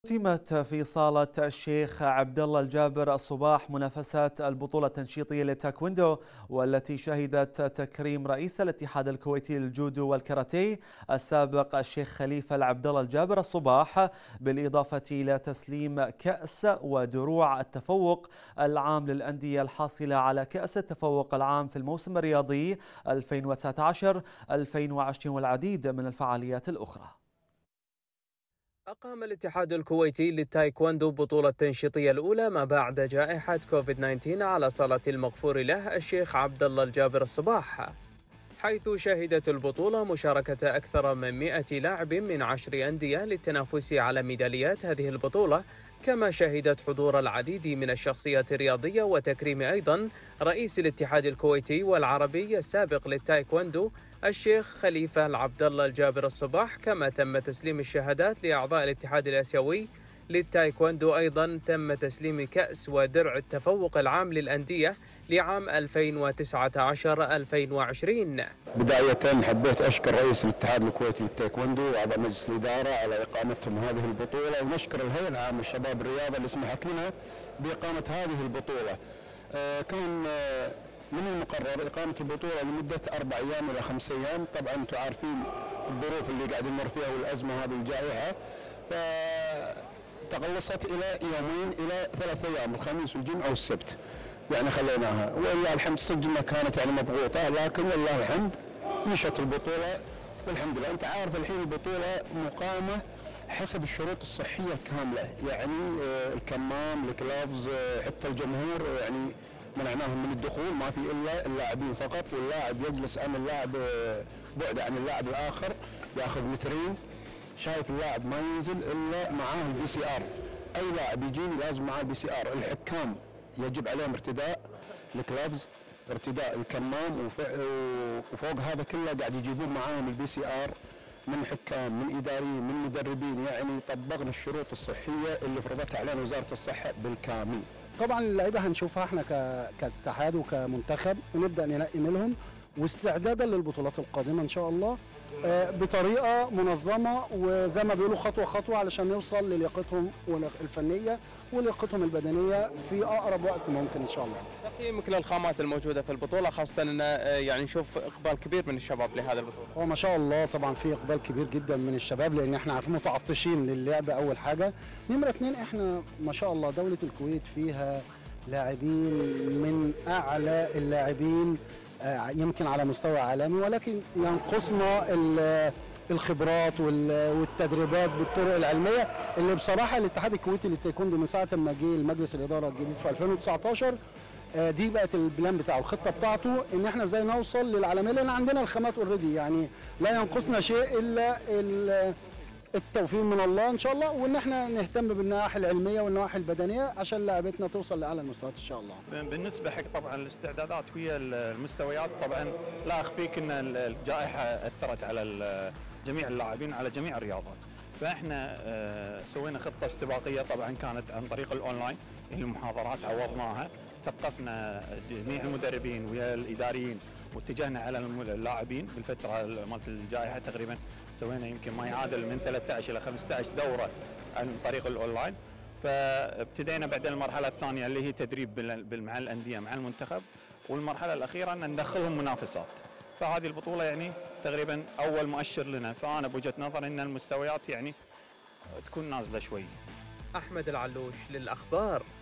أقيمت في صالة الشيخ عبد الله الجابر الصباح منافسة البطولة التنشيطية للتايكوندو، والتي شهدت تكريم رئيس الاتحاد الكويتي للجودو والكاراتيه السابق الشيخ خليفة عبد الله الجابر الصباح، بالإضافة إلى تسليم كأس ودروع التفوق العام للأندية الحاصلة على كأس التفوق العام في الموسم الرياضي 2019-2020 والعديد من الفعاليات الأخرى. أقام الاتحاد الكويتي للتايكوندو بطولة تنشيطية الأولى ما بعد جائحة كوفيد-19 على صالة المغفور له الشيخ عبد الله الجابر الصباح، حيث شهدت البطولة مشاركة أكثر من 100 لاعب من 10 أندية للتنافس على ميداليات هذه البطولة، كما شهدت حضور العديد من الشخصيات الرياضية وتكريم أيضا رئيس الاتحاد الكويتي والعربي السابق للتايكوندو الشيخ خليفة عبد الله الجابر الصباح، كما تم تسليم الشهادات لأعضاء الاتحاد الآسيوي للتايكوندو. أيضا تم تسليم كأس ودرع التفوق العام للأندية لعام 2019-2020. بداية حبيت أشكر رئيس الاتحاد الكويتي للتايكوندو وأعضاء مجلس الإدارة على إقامتهم هذه البطولة، ونشكر الهيئة العامة لشباب الرياضة اللي سمحت لنا بإقامة هذه البطولة. كان من المقرر إقامة البطولة لمدة 4 أيام إلى 5 أيام، طبعا أنتم عارفين الظروف اللي قاعد نمر فيها والأزمة هذه الجائحة، فتقلصت إلى 2 إلى 3 أيام، الخميس والجمعة والسبت يعني خليناها. والله الحمد سجلنا كانت يعني مضغوطة، لكن والله الحمد مشت البطولة والحمد لله. أنت عارف الحين البطولة مقامة حسب الشروط الصحية الكاملة، يعني الكمام، الكلافز، حتى الجمهور يعني منعناهم من الدخول، ما في الا اللاعبين فقط، واللاعب يجلس عن اللاعب بعد عن اللاعب الاخر، ياخذ مترين. شايف اللاعب ما ينزل الا معاه البي سي ار، اي لاعب يجيني لازم معاه البي سي ار. الحكام يجب عليهم ارتداء الكلافز، ارتداء الكمام، وفوق هذا كله قاعد يجيبون معاهم البي سي ار من حكام، من اداريين، من مدربين. يعني طبقنا الشروط الصحيه اللي فرضتها علينا وزاره الصحه بالكامل. طبعا اللعيبه هنشوفها احنا كاتحاد وكمنتخب، ونبدا ننقي منهم واستعدادا للبطولات القادمه ان شاء الله بطريقه منظمه، وزي ما بيقولوا خطوه خطوه، علشان نوصل للياقتهم الفنيه ولياقتهم البدنيه في اقرب وقت ممكن ان شاء الله. تقييمك للخامات الموجوده في البطوله، خاصه ان يعني نشوف اقبال كبير من الشباب لهذه البطوله؟ هو ما شاء الله طبعا في اقبال كبير جدا من الشباب، لان احنا عارفين متعطشين للعب اول حاجه. نمره 2 احنا ما شاء الله دوله الكويت فيها لاعبين من اعلى اللاعبين يمكن على مستوى عالمي، ولكن ينقصنا الخبرات والتدريبات بالطرق العلميه، اللي بصراحه الاتحاد الكويتي للتايكوندو من ساعه ما جه المجلس الاداره الجديد في 2019 دي بقت البلان بتاعه، الخطه بتاعته ان احنا ازاي نوصل للعالميه، لان عندنا الخامات اوريدي، يعني لا ينقصنا شيء الا التوفيق من الله ان شاء الله، وان احنا نهتم بالنواحي العلميه والنواحي البدنيه عشان لاعبتنا توصل لاعلى المستويات ان شاء الله. بالنسبه حق طبعا الاستعدادات ويا المستويات، طبعا لا اخفيك ان الجائحه اثرت على جميع اللاعبين على جميع الرياضات، فاحنا سوينا خطه استباقيه طبعا كانت عن طريق الاونلاين، المحاضرات عوضناها، ثقفنا جميع المدربين ويا الاداريين، واتجهنا على اللاعبين بالفتره مالت الجائحه. تقريبا سوينا يمكن ما يعادل من 13 الى 15 دوره عن طريق الاونلاين، فابتدينا بعد المرحله الثانيه اللي هي تدريب مع الانديه مع المنتخب، والمرحله الاخيره ان ندخلهم منافسات. فهذه البطوله يعني تقريبا اول مؤشر لنا، فانا بوجهه نظر ان المستويات يعني تكون نازله شوي. احمد العلوش للاخبار.